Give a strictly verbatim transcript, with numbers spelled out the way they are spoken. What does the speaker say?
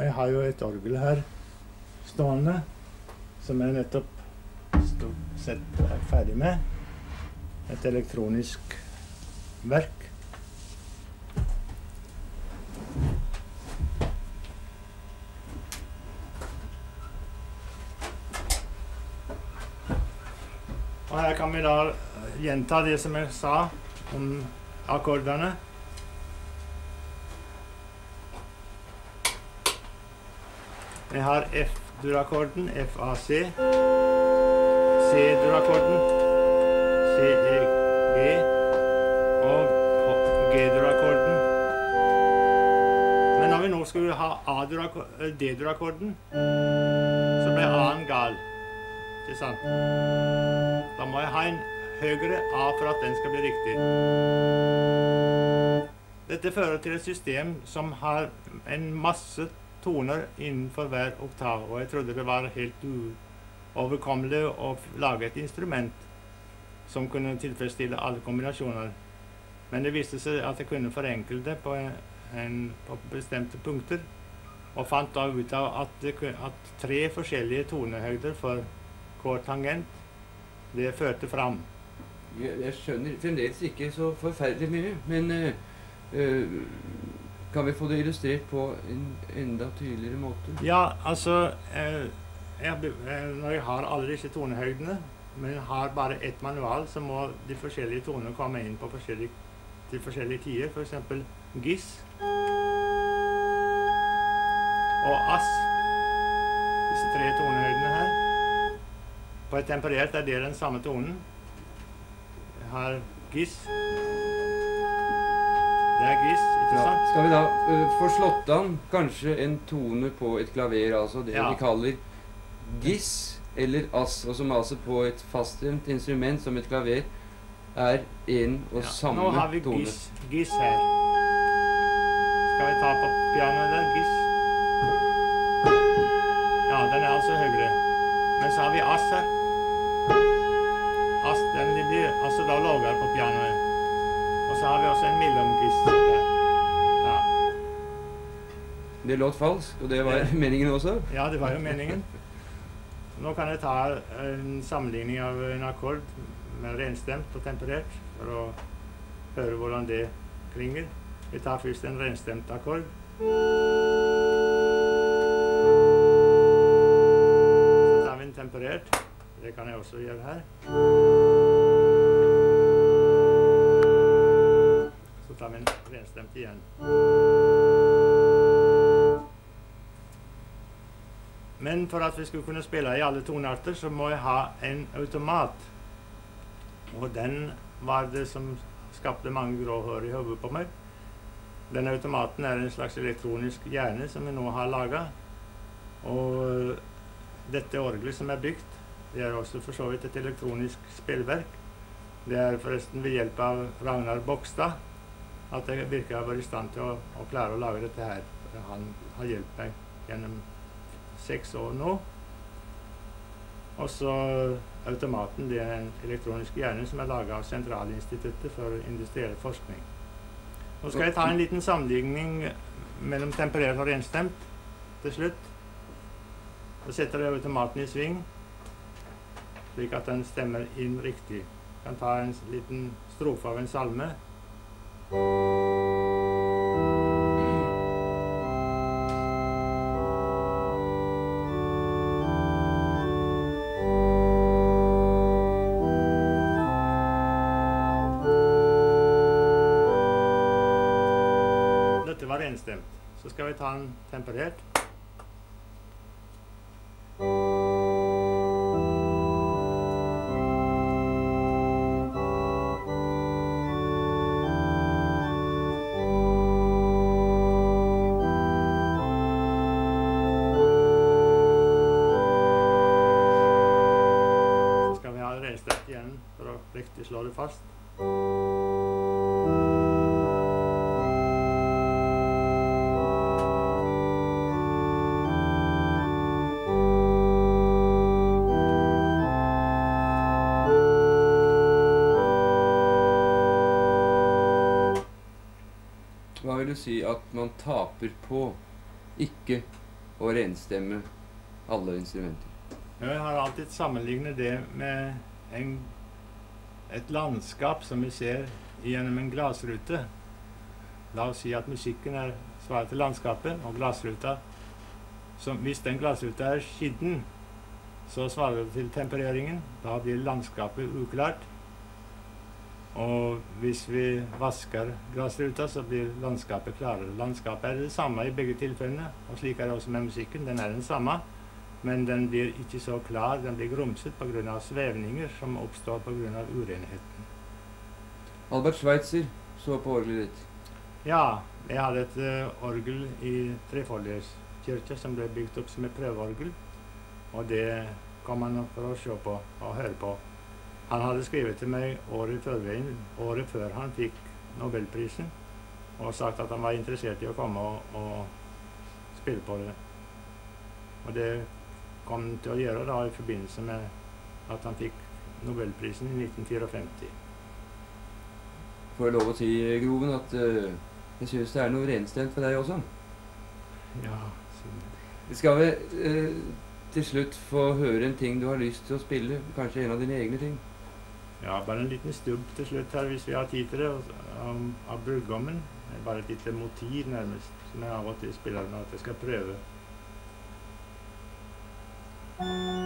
jeg har jo et orgel her stående, som jeg nettopp stort sett er ferdig med. Et elektronisk verk. Og her kan vi da gjenta det som jeg sa om akkordene. Jeg har F-dur-akkorden, F A C, C-dur-akkorden, C E G, og G-dur-akkorden. Men når vi nå skulle ha D-dur-akkorden, så ble A-en gal. Ikke sant? Da må jeg ha en høyere A for at den skal bli riktig. Dette fører til et system som har en masse toner innenfor hver oktav, og jeg trodde det var helt uoverkommelig å lage et instrument som kunne tilfredsstille alle kombinasjoner. Men det viste seg at jeg kunne forenkle det på, en, på bestemte punkter, og fant da ut av at, det, at tre forskjellige tonehøyder for kort tangent, det førte fram. Jeg, jeg skjønner fremdeles ikke så forferdelig mye, men uh, uh, kan vi få det illustrert på en enda tydeligere måte? Ja, altså, eh, jeg, når jeg har alle disse tonehøydene, men jeg har bare ett manual, så må de forskjellige tonene komme inn på forskjellige, til forskjellige tider. For eksempel Gis og Ass. Disse tre tonehøydene her. På et temperert er det den samme tonen. Jeg har Gis. Det er Gis, ikke ja, sant? skal vi da uh, få slått an kanskje en tone på et klaver, altså det ja. vi kaller Gis eller Ass, og som altså på et faststemt instrument som et klaver er en og ja. samme tone. Nå har vi Gis, Gis her. Skal vi ta på pianoet der, Gis? Ja, den er altså høyere. Men så har vi Ass her. Ass, den blir altså da lavere på pianoet. Og så har vi også en mellomgist der. Ja. Det låt falsk, og det var det, meningen også? Ja, det var jo meningen. Nå kan jeg ta en sammenligning av en akkord med renstemt og temperert, for å høre hvordan det klinger. Vi tar først en renstemt akkord. Så tar vi en temperert. Det kan jeg også gjøre her. Så tar vi en renstemt igjen. Men for at vi skulle kunne spille i alle tonearter, så må jeg ha en automat. Og den var det som skapte mange grå hår i hodet på meg. Den automaten er en slags elektronisk hjerne som vi nå har laget. Og dette orgelet som er bygd, det er også for så vidt et elektronisk spillverk. Det er forresten ved hjelp av Ragnar Bogstad at jeg virkelig har vært i stand til å, å klare å lage dette her. Han har hjulpet meg gjennom seks år nå. Og så automaten, det er en elektronisk hjerne som er laget av Sentralinstituttet for industriell forskning. Nå skal jeg ta en liten sammenligning mellom temperert og renstemt til slutt. Så setter jeg automaten i sving, slik at den stemmer inn riktig. Jeg kan ta en liten strofe av en salme. Dette var renstemt. Så skal vi ta en temperert. Igjen for å riktig slå det fast. Hva vil du si at man taper på ikke å renstemme alle instrumenter? Jeg har alltid sammenlignet det med en, et landskap som vi ser gjennom en glassrute. La oss si at musikken er svaret til landskapet, og glassruta, som, hvis den glassruta er skitten, så svarer det til tempereringen. Da blir landskapet uklart. Og hvis vi vasker glassruta, så blir landskapet klarere. Landskapet er det samme i begge tilfellene, og slik er det også med musikken. Den er den samme, men den blir ikke så klar. Den blir grumset på grunn av svevninger som oppstår på grunn av urenheten. Albert Schweitzer så på orgelet ditt. Ja, jeg hadde et uh, orgel i Trefoldighetskirke som ble bygd opp som et prøveorgel, og det kom han for å se på og høre på. Han hadde skrevet til meg året, førveien, året før han fikk Nobelprisen, og sagt at han var interessert i å komme og, og spille på det. Og det kom han til å gjøre da i forbindelse med at han fikk Nobelprisen i nitten femtifire. Får jeg lov å si, Groven, at uh, jeg synes det er noe renstemt for deg også? Ja. Vi skal vi uh, til slutt få høre en ting du har lyst til å spille, kanskje en av dine egne ting? Ja, bare en liten stubb til slutt her, hvis vi har tid til det, um, av Brudgommen. Bare et lite motiv nærmest, som jeg av og til spiller når jeg skal prøve.